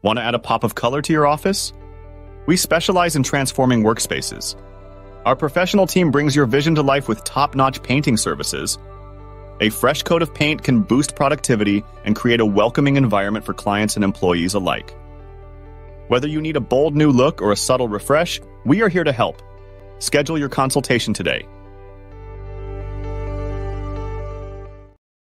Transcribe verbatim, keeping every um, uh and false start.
Want to add a pop of color to your office? We specialize in transforming workspaces. Our professional team brings your vision to life with top-notch painting services. A fresh coat of paint can boost productivity and create a welcoming environment for clients and employees alike. Whether you need a bold new look or a subtle refresh, we are here to help. Schedule your consultation today.